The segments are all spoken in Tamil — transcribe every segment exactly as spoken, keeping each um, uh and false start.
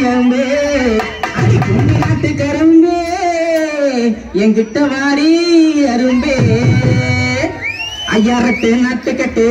அம்பே அடி கும்பி நாட்டு கரும்பே என்கிட்ட வாடி அரும்பே ஐயாரட்டு நாட்டுக்கட்டு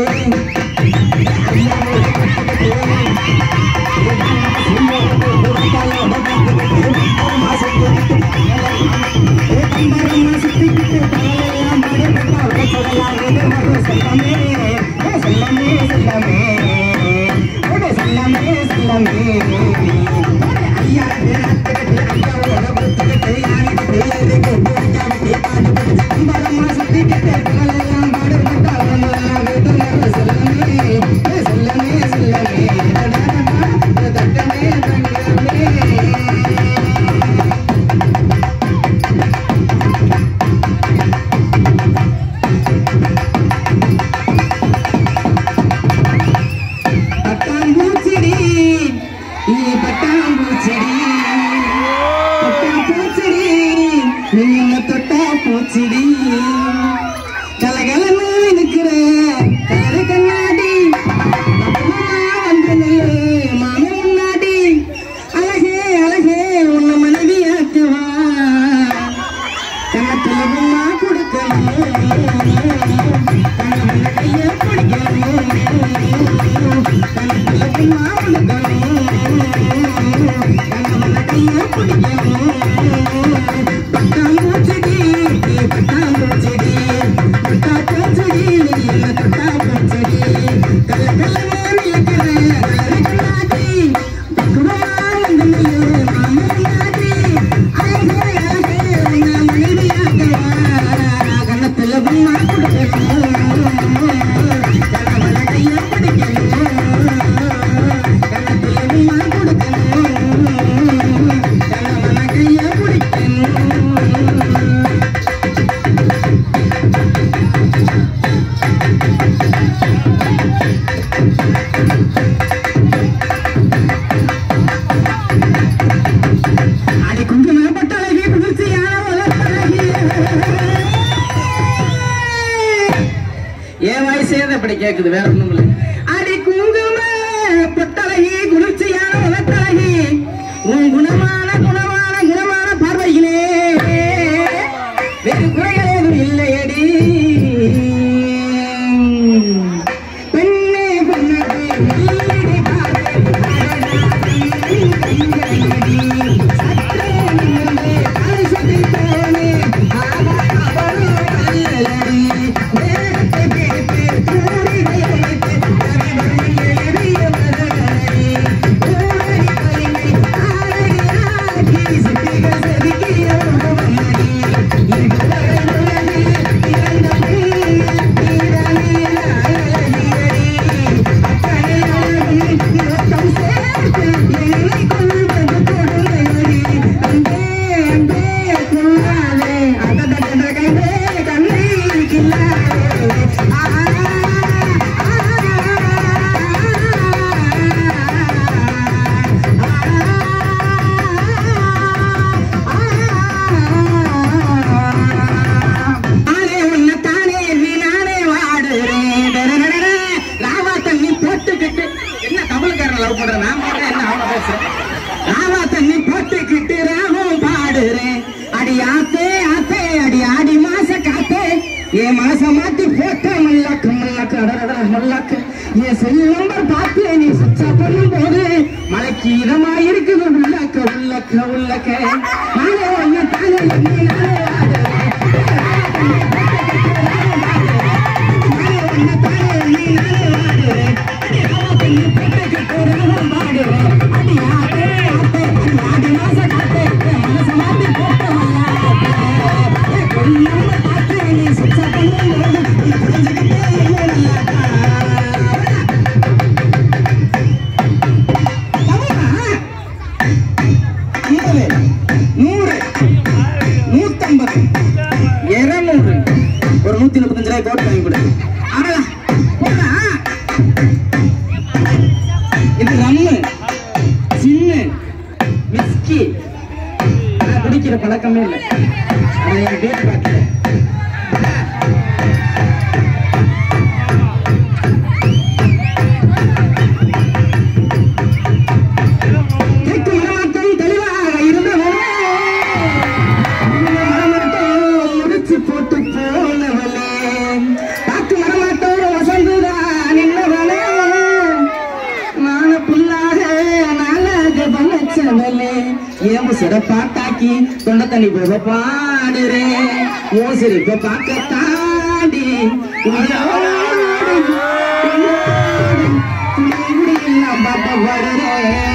கேக்குது வேற ஒண்ணும் இல்ல அடி குங்கும பொட்டழகி குளிர்ச்சியான உலகழகி உன் குணமான குணமான குணமான பார்வையிலே வேறு குறைகள் ஏதும் இல்லையடி பெண்ணே பொன்னடி ये मासमाती फोटो मल्लक मल्लक अडरडा मल्लक ये सेल नंबर पाते நீ சுவிட்ச் ஆஃப் பண்ணும்போது மலைக்கு இதமா இருக்குது உள்ளக்க உள்ளக்க உள்ளக்க நானே ஒண்ணு தானே நீ நானே ஒண்ணு தானே நீ நானே வாடுறேன் அடி ஆவத்தை நீ போட்டு போறேன் வாடுறேன் அடி ஆத்தே ஆத்தே அடி மாச காத்தே மாசமாத்தி போட்டோ மல்லக் ஏ கொல்லம் பாத்தே நீ சுவிட்ச் ஆஃப் பண்ணும்போது நீ புரிஞ்சுக்கிட்டே இல்லடா ஒரு நூத்தி முப்பத்தஞ்சு ரூபாய் கோட் வாங்கி கொடு. இது ரம்மு சின்ன விஸ்கி குடிக்கிற பழக்கமே இல்லை. அதை என் டேட் பார்த்து கேட்கும் ஏன் சிறப்பாட்டாக்கி தொண்டை தண்ணி போக பாடுறேன் ஓ சிரிப்ப பார்க்க தாண்டி பாப்பா வருறேன்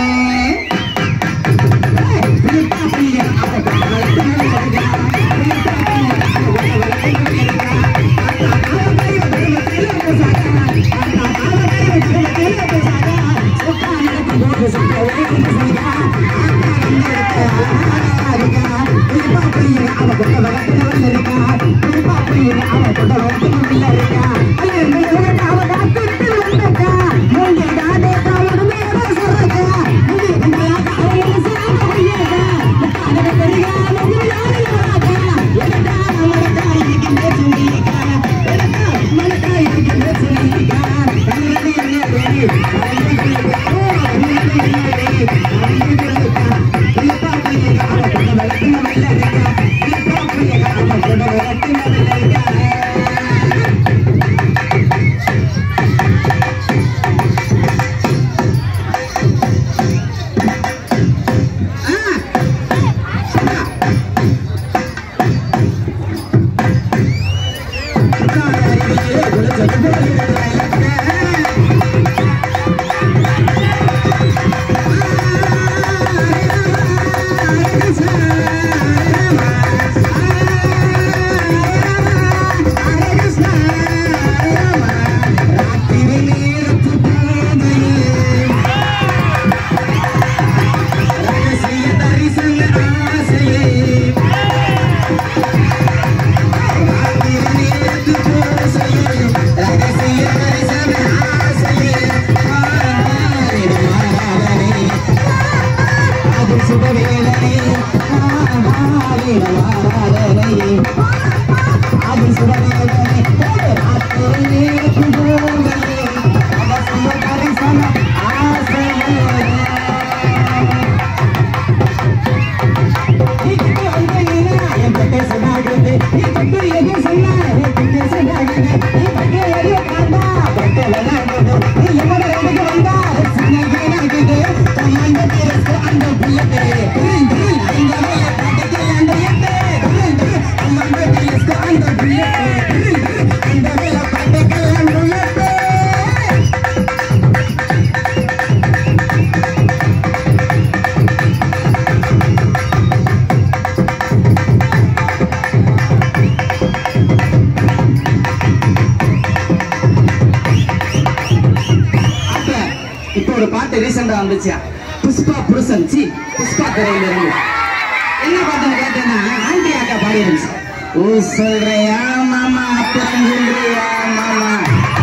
புஷ்பா புருஷன் சி புஷ்பா திரையில இருந்து என்ன பாட்டுன்னு கேட்டேன்னா ஆண்டி அக்கா பாடி இருந்துச்சு ஓ சொல்றியா மாமா அப்புறம் சொல்றியா மாமா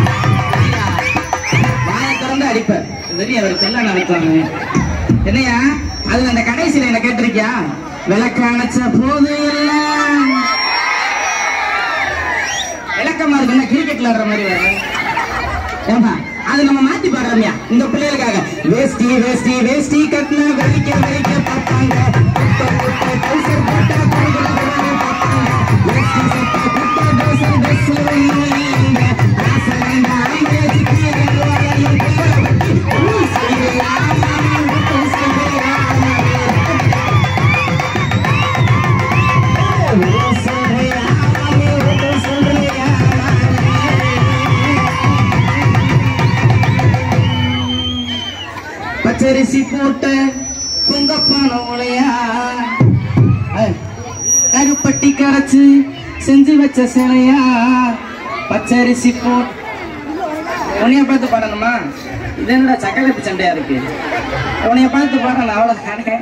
வாயை திறந்து அடிப்ப வெளியே அவர் செல்ல நடத்துவாங்க என்னையா அதுல அந்த கடைசியில என்ன கேட்டிருக்கியா விளக்க அணைச்ச போது எல்லாம் விளக்கமா இருக்குன்னா கிரிக்கெட்ல ஆடுற மாதிரி வர ஏமா அது நம்ம மாத்தி பாடுறோம்யா இந்த பிள்ளைகளுக்காக வேஷ்டி வேஷ்டி வேஷ்டி கட்டின வெறிக்க வெறிக்க பார்ப்பாங்க வேஷ்டி சட்டை குட்டை தோசை ட்ரெஸ் பச்சரிசி போட்ட பொங்கப்பான உலையா கருப்பட்டி கரைச்சு செஞ்சு வச்ச சிலையா பச்சரிசி போட்டு உனைய பார்த்து பாடணுமா இது என்னடா சக்கரத்து சண்டையா இருக்கு உனைய பார்த்து பாடணும் அவ்வளவு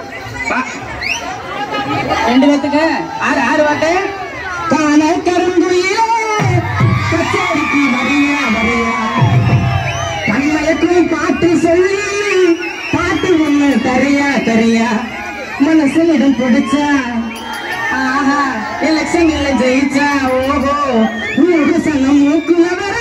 ரெண்டு பேத்துக்கு ஆறு ஆறு வாட்டு காண கருங்குயிலே பச்சரிசி வரையா வரையா கண்மயக்கும் பாட்டு சொல்லி பாட்டு ஒண்ணு தரையா தரையா மனசுல இடம் பிடிச்சா ஆஹா எலெக்ஷன்ல ஜெயிச்சா ஓஹோ ஊரு சனம் மூக்குல வர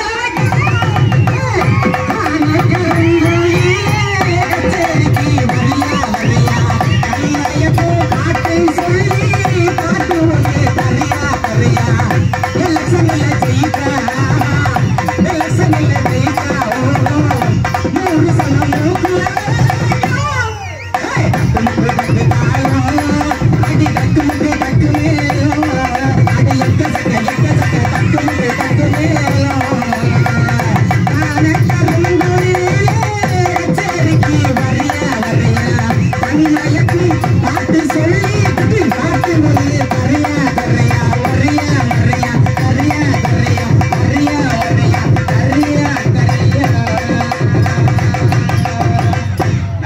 பாட்டை சொல்லி பாட்டு ஒண்ணு தரையா தரையா எலெக்ஷன்ல ஜெயிச்சா எலெக்ஷன்ல ஜெயிச்சா ஓஹோ ஊரு சனம் மூக்குல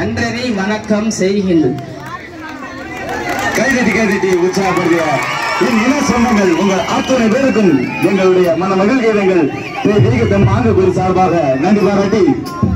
நன்றி வணக்கம் செய்கின்றேன். கைதட்டி கைதட்டி உற்சாகப்படுத்திய என் இன சொந்தங்கள் உங்கள் அத்தனை பேருக்கும் எங்களுடைய மன மகிழ்ச்சிகள் ஆங்க சார்பாக நன்றி பாராட்டி